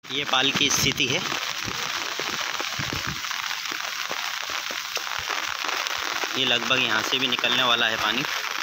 ये पाल की स्थिति है। ये लगभग यहाँ से भी निकलने वाला है पानी।